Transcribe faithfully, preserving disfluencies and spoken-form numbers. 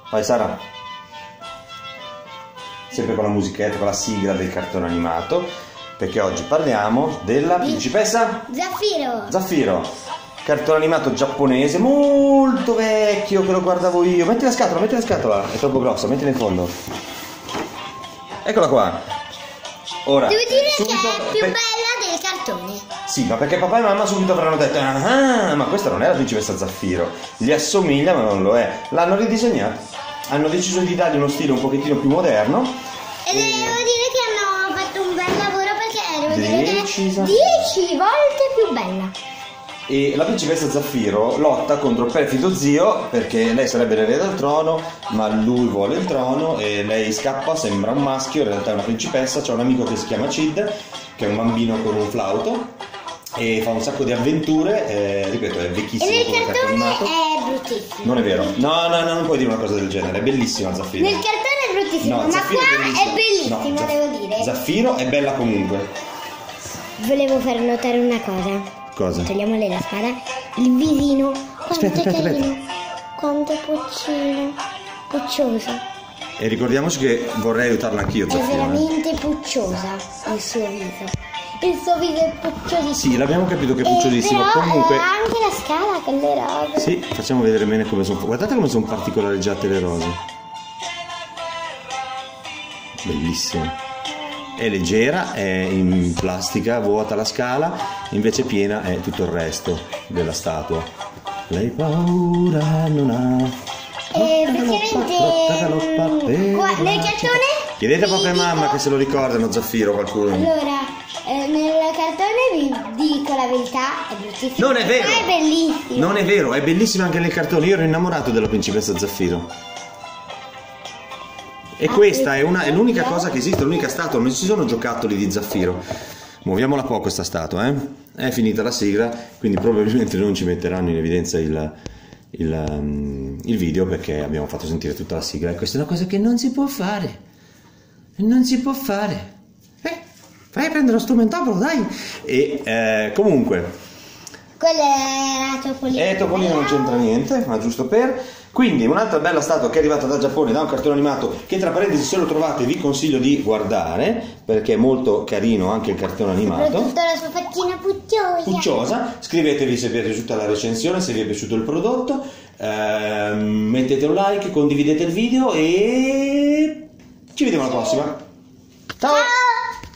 Vai Sara. Sempre con la musichetta, con la sigla del cartone animato, perché oggi parliamo della principessa Zaffiro. Zaffiro, cartone animato giapponese molto vecchio che lo guardavo io. Metti la scatola, metti la scatola, è troppo grossa, mettila in fondo. Eccola qua. Ora, devo dire subito, che è più per... bella del cartone. Sì, ma perché papà e mamma subito avranno detto ah, ma questa non è la principessa Zaffiro. Gli assomiglia ma non lo è. L'hanno ridisegnata. Hanno deciso di dargli uno stile un pochettino più moderno. E, e... devo dire che hanno fatto un bel lavoro, perché devo dire che Decisa. è dieci volte più bella. E la principessa Zaffiro lotta contro il perfido zio, perché lei sarebbe l'erede del trono, ma lui vuole il trono e lei scappa, sembra un maschio, in realtà è una principessa. C'è un amico che si chiama Cid, che è un bambino con un flauto e fa un sacco di avventure, eh, ripeto, è vecchissimo. E nel come cartone animato. è bruttissimo. Non è vero, no, no, no, non puoi dire una cosa del genere, è bellissima Zaffiro. Nel cartone è bruttissimo, No, ma Zaffiro qua è bellissima. è bellissimo, No, devo dire. Zaffiro è bella comunque. Volevo far notare una cosa. Cosa? Togliamole la spada. Il visino. Quanto Aspetta, è aspetta, carino. Quanto è puccino. Puccioso. E ricordiamoci che vorrei aiutarla anch'io È Zaffiro. eh. veramente pucciosa il suo viso. Il suo viso è pucciosissimo. Sì, l'abbiamo capito che è E pucciosissimo. però Comunque. ha anche la scala con le rose. Sì, facciamo vedere bene come sono. Guardate come sono particolareggiate le rose. Bellissimo. È leggera, è in plastica, vuota la scala, invece piena è tutto il resto della statua. Lei paura non ha. E praticamente qua, nel cartone Chiedete a vi papà e mamma dico- che se lo ricordano Zaffiro qualcuno. Allora, eh, nel cartone vi dico la verità, è bruttissimo. Non è vero! Ma è bellissimo. Non è vero, è bellissima anche nel cartone. Io ero innamorato della principessa Zaffiro. E Ah, questa è, una, è l'unica no? cosa che esiste, l'unica statua, non ci sono giocattoli di Zaffiro. Muoviamola po' questa statua, eh? È finita la sigla, quindi probabilmente non ci metteranno in evidenza il, il, um, il video, perché abbiamo fatto sentire tutta la sigla e questa è una cosa che non si può fare. Non si può fare. Eh, vai a prendere lo strumentopolo, dai! E eh, comunque... Quella è la Topolino. E Topolino non c'entra niente, ma giusto per... Quindi un'altra bella statua che è arrivata dal Giappone, da un cartone animato, che tra parentesi se lo trovate vi consiglio di guardare, perché è molto carino anche il cartone animato. Soprattutto la sua faccina pucciosa. Pucciosa. Scrivetevi se vi è piaciuta la recensione, se vi è piaciuto il prodotto, ehm, mettete un like, condividete il video e ci vediamo alla prossima. Ciao!